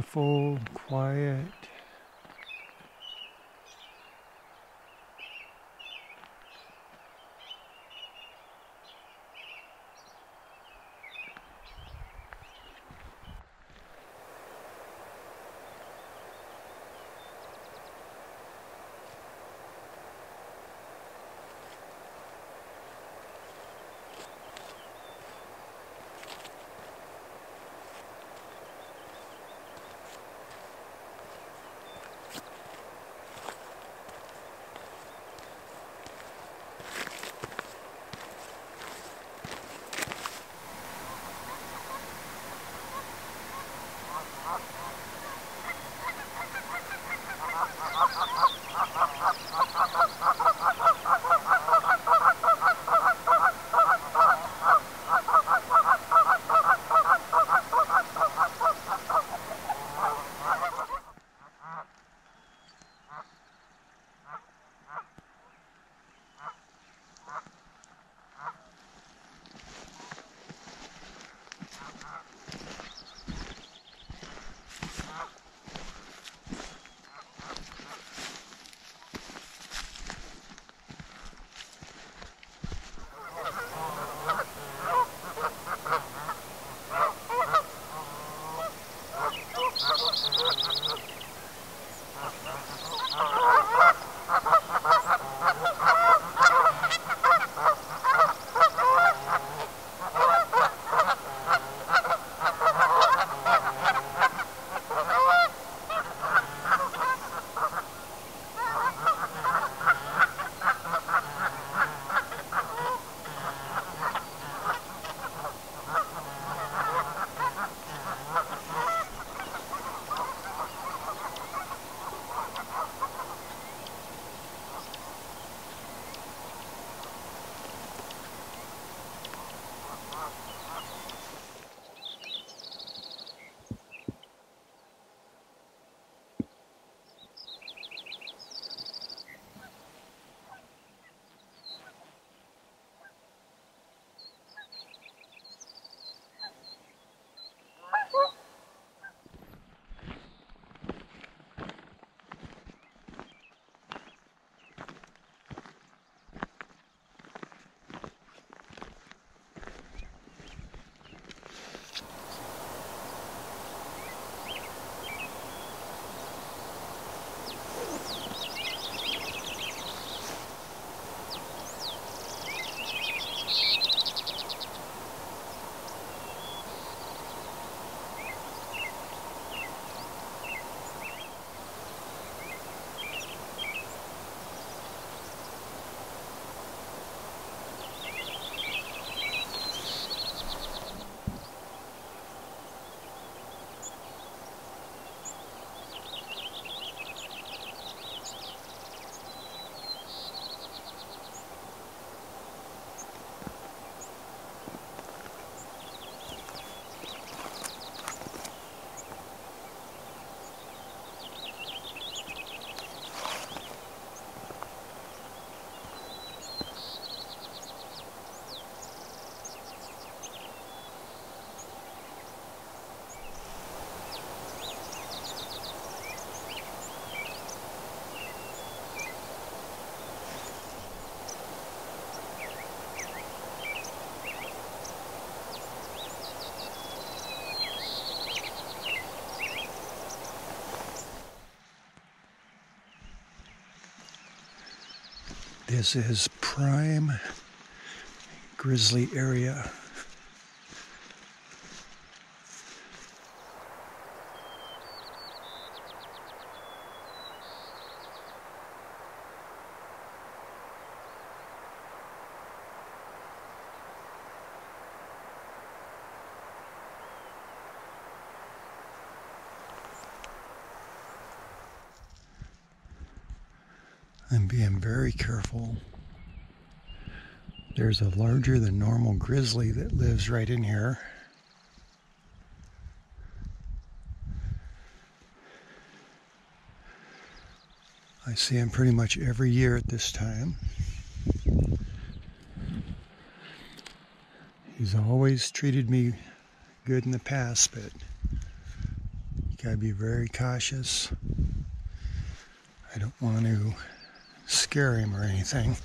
beautiful, quiet. This is prime grizzly area. I'm being very careful. There's a larger than normal grizzly that lives right in here. I see him pretty much every year at this time. He's always treated me good in the past, but you Gotta be very cautious. I don't want to scare him or anything.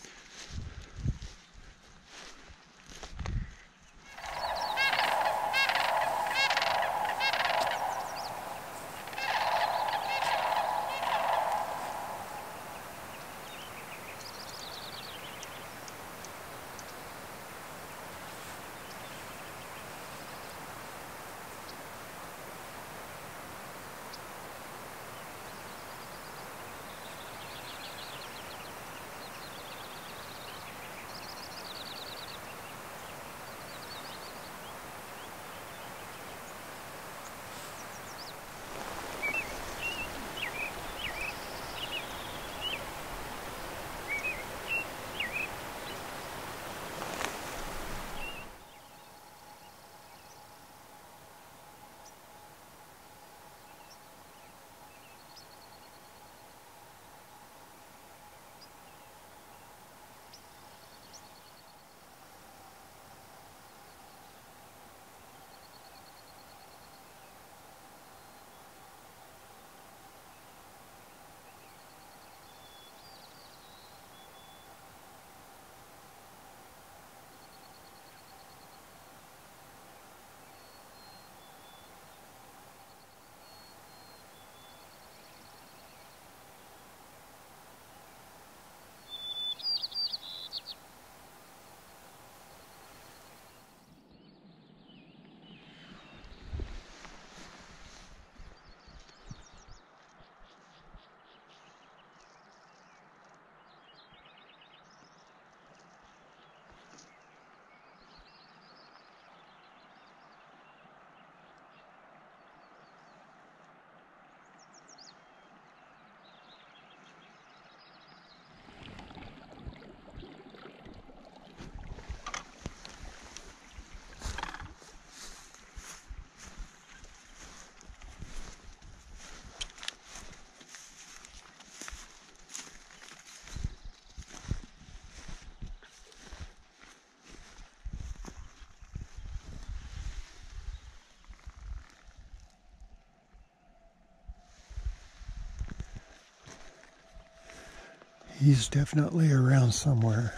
He's definitely around somewhere.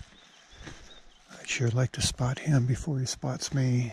I'd sure like to spot him before he spots me.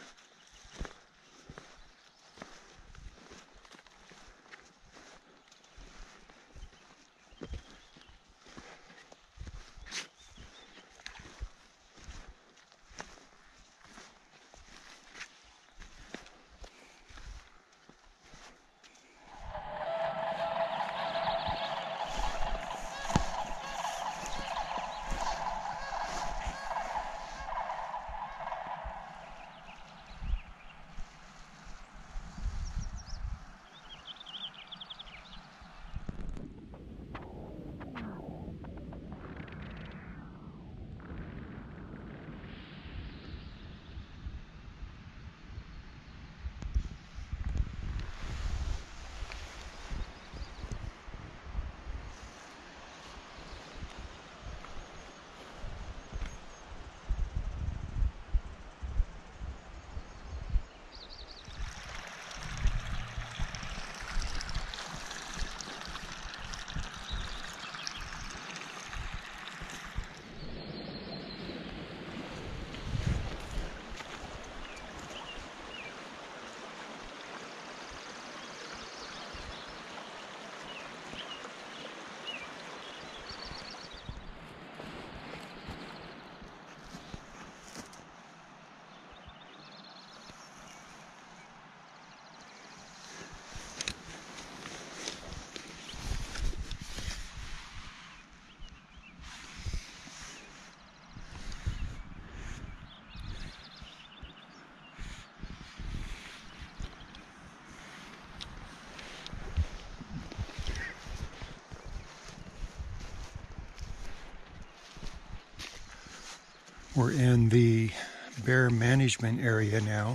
We're in the bear management area now,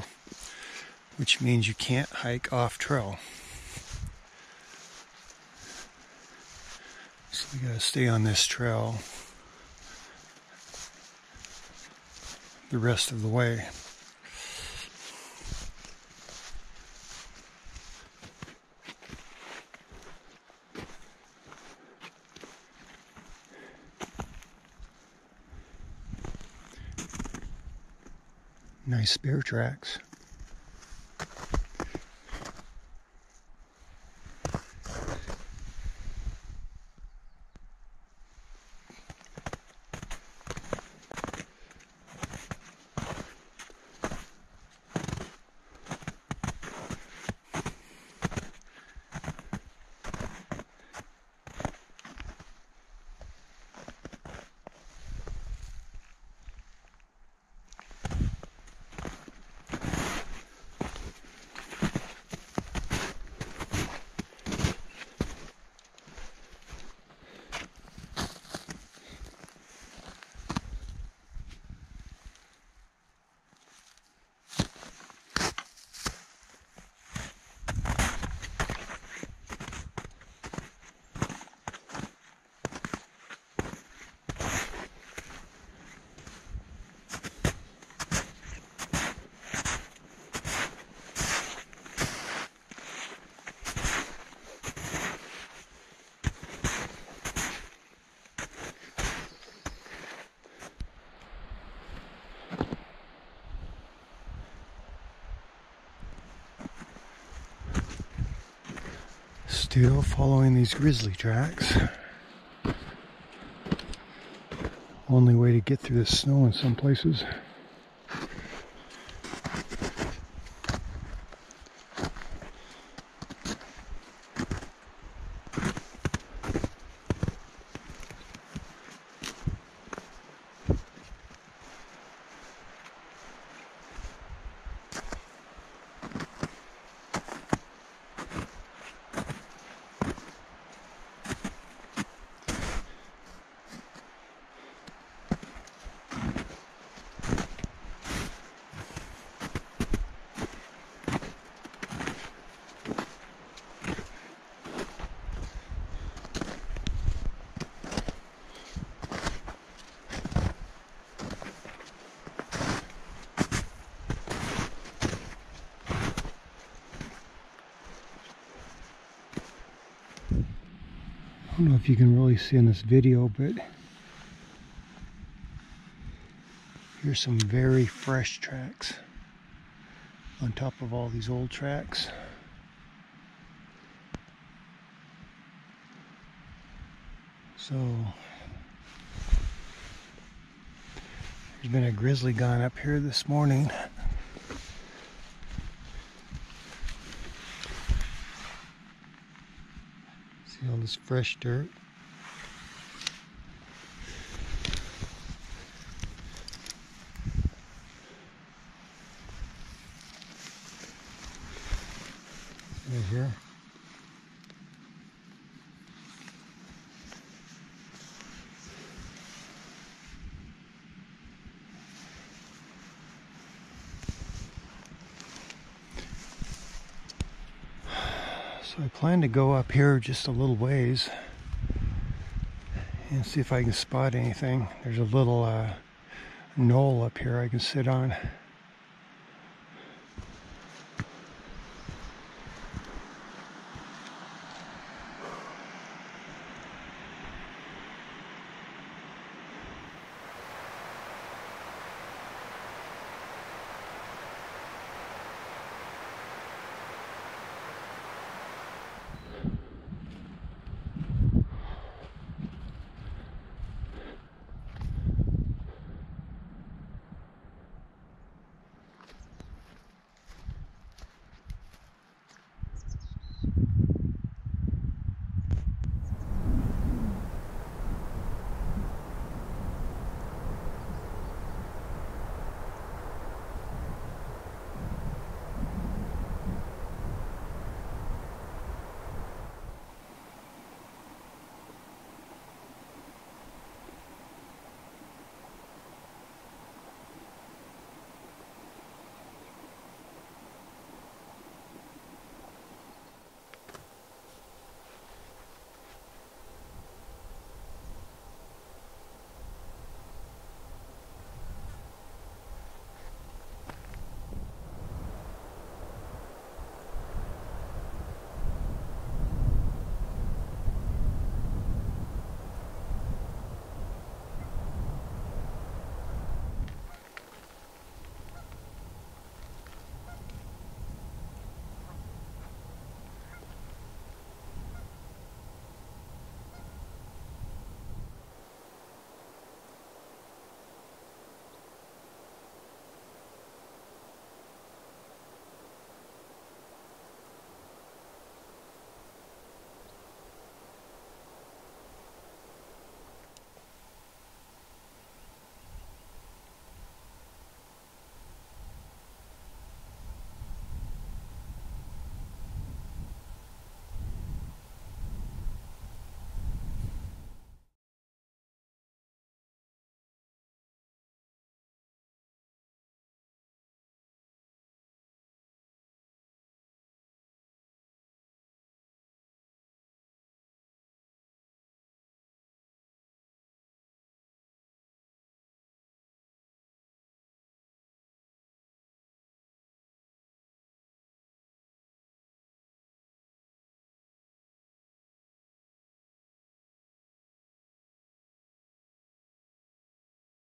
which means you can't hike off trail. So we gotta stay on this trail the rest of the way. Nice bear tracks. Still following these grizzly tracks. Only way to get through the snow in some places. I don't know if you can really see in this video, but here's some very fresh tracks on top of all these old tracks. So there's been a grizzly gone up here this morning. See all this fresh dirt. Right here. So I plan to go up here just a little ways and see if I can spot anything. There's a little knoll up here I can sit on.